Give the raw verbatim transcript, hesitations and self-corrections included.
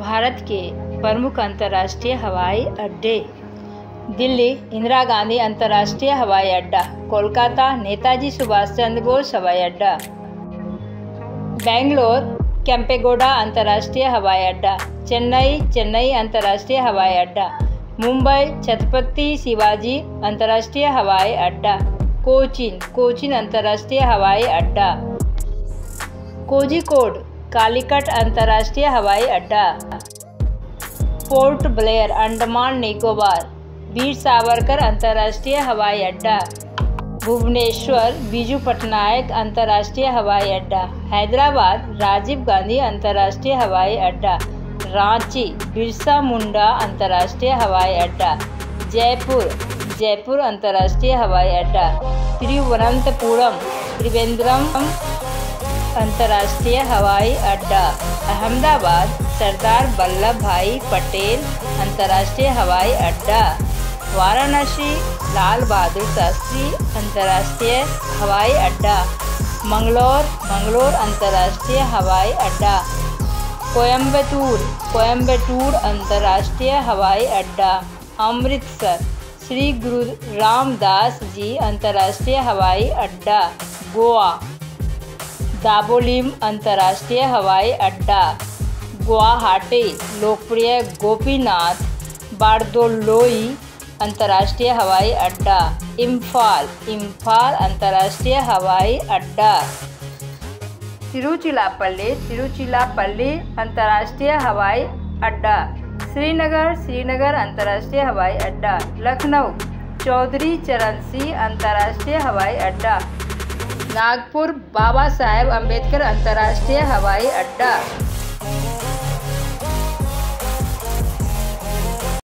भारत के प्रमुख अंतर्राष्ट्रीय हवाई अड्डे। दिल्ली इंदिरा गांधी अंतर्राष्ट्रीय हवाई अड्डा, कोलकाता नेताजी सुभाष चंद्र बोस हवाई अड्डा, बेंगलोर केम्पेगौड़ा अंतर्राष्ट्रीय हवाई अड्डा, चेन्नई चेन्नई अंतर्राष्ट्रीय हवाई अड्डा, मुंबई छत्रपति शिवाजी अंतर्राष्ट्रीय हवाई अड्डा, कोचीन कोचीन अंतर्राष्ट्रीय हवाई अड्डा, कोझिकोड कालीकट अंतर्राष्ट्रीय हवाई अड्डा, पोर्ट ब्लेयर अंडमान निकोबार वीर सावरकर अंतर्राष्ट्रीय हवाई अड्डा, भुवनेश्वर बीजू पटनायक अंतर्राष्ट्रीय हवाई अड्डा, हैदराबाद राजीव गांधी अंतर्राष्ट्रीय हवाई अड्डा, रांची बिरसा मुंडा अंतर्राष्ट्रीय हवाई अड्डा, जयपुर जयपुर अंतर्राष्ट्रीय हवाई अड्डा, तिरुवनंतपुरम त्रिवेंद्रम अंतर्राष्ट्रीय हवाई अड्डा, अहमदाबाद सरदार वल्लभ भाई पटेल अंतर्राष्ट्रीय हवाई अड्डा, वाराणसी लाल बहादुर शास्त्री अंतर्राष्ट्रीय हवाई अड्डा, मंगलोर मंगलोर अंतर्राष्ट्रीय हवाई अड्डा, कोयम्बटूर कोयम्बटूर अंतर्राष्ट्रीय हवाई अड्डा, अमृतसर श्री गुरु रामदास जी अंतर्राष्ट्रीय हवाई अड्डा, गोवा दाबोलिम अंतर्राष्ट्रीय हवाई अड्डा, गुवाहाटी लोकप्रिय गोपीनाथ बारदोलोई अंतर्राष्ट्रीय हवाई अड्डा, इम्फाल इम्फाल अंतर्राष्ट्रीय हवाई अड्डा, तिरुचिरापल्ली तिरुचिरापल्ली अंतर्राष्ट्रीय हवाई अड्डा, श्रीनगर श्रीनगर अंतर्राष्ट्रीय हवाई अड्डा, लखनऊ चौधरी चरण सिंह अंतर्राष्ट्रीय हवाई अड्डा, नागपुर बाबा साहेब अम्बेडकर अंतर्राष्ट्रीय हवाई अड्डा।